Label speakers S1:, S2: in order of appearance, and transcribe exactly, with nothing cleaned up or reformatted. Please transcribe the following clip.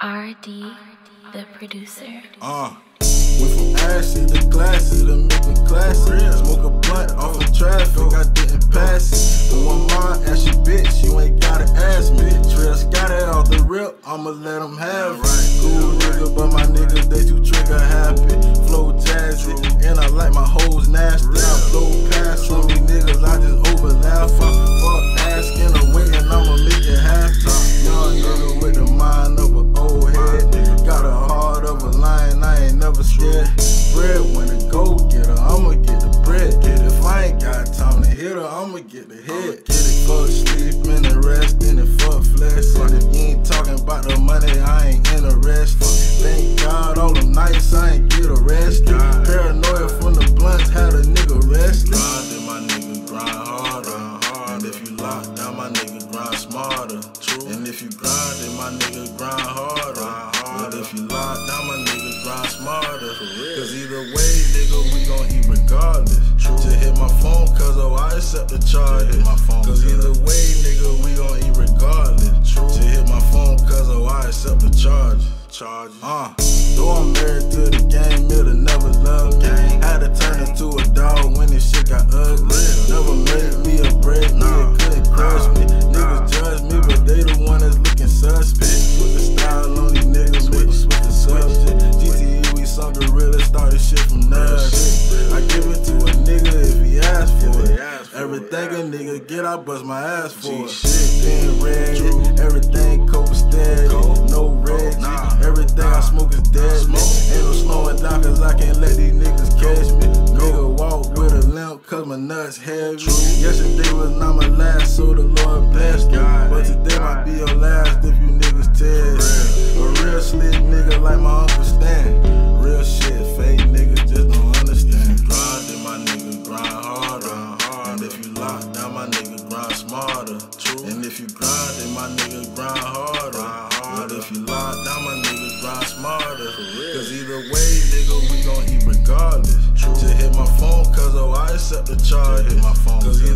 S1: R D, the producer.
S2: Uh, went from acid to glasses to making classic. Smoke a blunt off of traffic, I didn't pass it. But one mind, ask your bitch, you ain't gotta ask me. TrillScottie off the rip, I'ma let them have it. Cool nigga, but my niggas, they too trigger happy. Flow jazzy, and I like my hoes nasty. I blow past some these niggas, I just overlap. Fuck, fuck asking or waiting, I'ma make it happen. Young nigga with the mind of an old head. Got a heart of a lion, I ain't never scared. Bread when it go get her, I'ma get the bread. If I ain't got time to hit her, I'ma get the head. Get it, fuck sleeping and resting and fuck flexing. If you ain't talking about the money, I ain't interested. Thank God all them nights I ain't get arrested. Paranoia from the blunts had a nigga restless. Grind and my nigga grind harder. And if you lock down, my nigga grind smarter. And if you grind, then my nigga grind harder. But if you lock down, my nigga grind smarter. Cause either way, nigga, we gon' eat regardless. To hit my phone, cause oh, I accept the charges. Cause either way, nigga, we gon' eat regardless. To hit my phone, cause oh, I accept the charges. Uh, though I'm married to the game, it'll never love me. Had to turn into a dog when this shit got ugly. Never made me a break, nigga couldn't crush me. Niggas judge me, but they the one that's looking suspect. Put the style on these niggas, make them switch the subject. G T E, we some gorillas, started shit from nothing. I give it to a nigga if he asks for it. Everything a nigga get, I bust my ass for it. Being red, everything copacetic, no red. Everything I smoke is deadly. Ain't no slowing down cause I can't let these niggas catch me. Nigga walk with a limp cause my nuts heavy. Yesterday was not my last, so the Lord blessed me. But today might be your last if you niggas test. A real slick nigga like my Uncle Stan. Real shit, fake niggas just don't understand. Grind then my nigga grind harder. And if you lock down, my nigga grind smarter. And if you grind then my nigga grind harder. But if you lock down, my nigga grind smarter. Cause either way, nigga, we gon' eat regardless. To hit my phone, cause oh, I accept the charges. Cause either